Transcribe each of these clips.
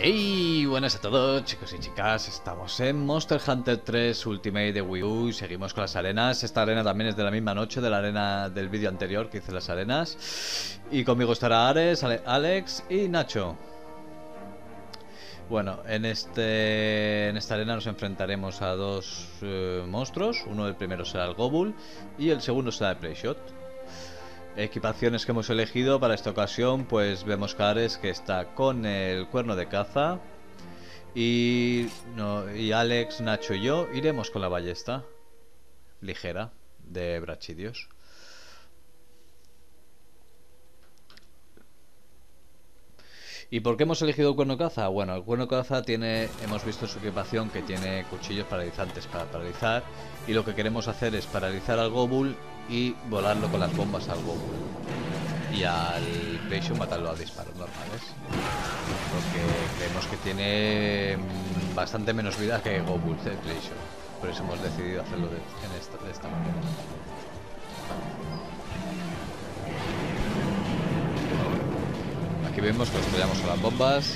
Hey, buenas a todos chicos y chicas, estamos en Monster Hunter 3 Ultimate de Wii U y seguimos con las arenas. Esta arena también es de la misma noche de la arena del vídeo anterior que hice las arenas. Y conmigo estará Ares, Alex y Nacho. Bueno, en esta arena nos enfrentaremos a dos monstruos. Uno, el primero será el Gobul y el segundo será el Playshot. Equipaciones que hemos elegido para esta ocasión, pues vemos que Ares que está con el cuerno de caza y Alex, Nacho y yo iremos con la ballesta ligera de Brachidios. ¿Y por qué hemos elegido el cuerno de caza? Bueno, el cuerno de caza hemos visto en su equipación que tiene cuchillos paralizantes para paralizar, y lo que queremos hacer es paralizar al Gobul y volarlo con las bombas al Gobul. Y al Playshot matarlo a disparos normales. Porque creemos que tiene bastante menos vida que Gobul, el Playshot. Por eso hemos decidido hacerlo de esta manera. Aquí vemos que estrellamos con las bombas.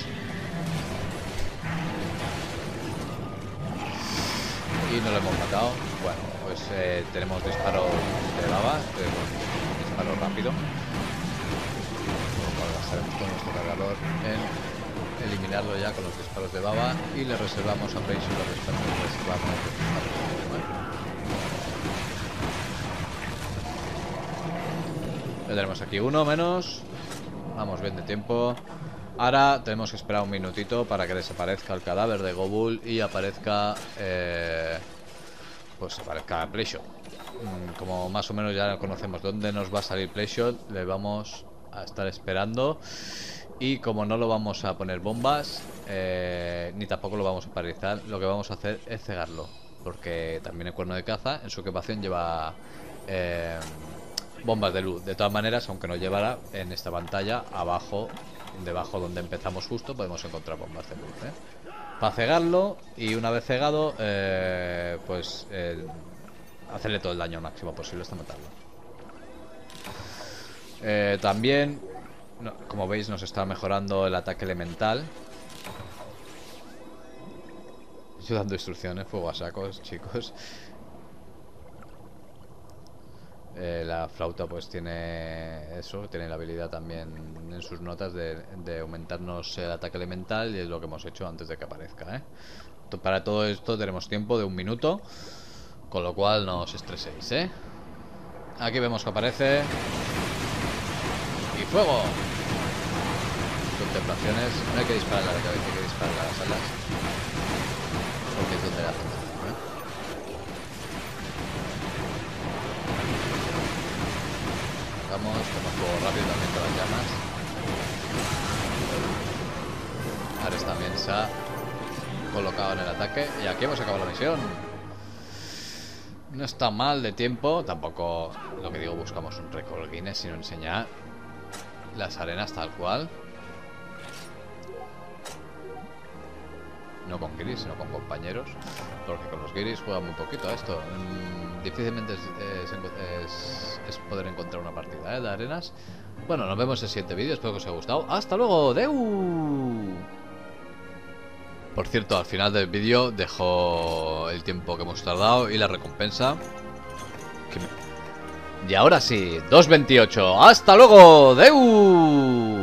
Y no lo hemos matado. Bueno, pues tenemos disparo de lava, disparo rápido. Gastaremos con nuestro cargador en eliminarlo ya con los disparos de baba. Y le reservamos a Playshot, le reservamos los disparos. Le tenemos aquí uno menos. Vamos bien de tiempo. Ahora tenemos que esperar un minutito para que desaparezca el cadáver de Gobul y aparezca pues aparezca Playshot. Como más o menos ya conocemos dónde nos va a salir Playshot, le vamos a estar esperando. Y como no lo vamos a poner bombas ni tampoco lo vamos a paralizar, lo que vamos a hacer es cegarlo, porque también el cuerno de caza en su equipación lleva bombas de luz. De todas maneras, aunque no llevara, en esta pantalla abajo, debajo donde empezamos justo, podemos encontrar bombas de luz, para cegarlo. Y una vez cegado, pues hacerle todo el daño máximo posible hasta matarlo. También, como veis, nos está mejorando el ataque elemental. Estoy dando instrucciones, fuego a sacos, chicos. La flauta pues tiene eso, tiene la habilidad también en sus notas de aumentarnos el ataque elemental, y es lo que hemos hecho antes de que aparezca, Para todo esto tenemos tiempo de 1 minuto, con lo cual no os estreséis, Aquí vemos que aparece. ¡Y fuego! Contemplaciones. No hay que disparar a la cabeza, hay que disparar a las alas, porque es donde la hacen. Tenemos fuego rápido también con las llamas. Ares también se ha colocado en el ataque. Y aquí hemos acabado la misión. No está mal de tiempo. Tampoco, lo que digo, buscamos un récord Guinness, sino enseñar las arenas tal cual. No con guiris, sino con compañeros, porque con los guiris juega muy poquito a esto. Difícilmente es poder encontrar una partida de arenas. Bueno, nos vemos en el siguiente vídeo. Espero que os haya gustado. ¡Hasta luego! ¡Deu! Por cierto, al final del vídeo dejo el tiempo que hemos tardado y la recompensa. Y ahora sí, 2.28. ¡Hasta luego! ¡Deu!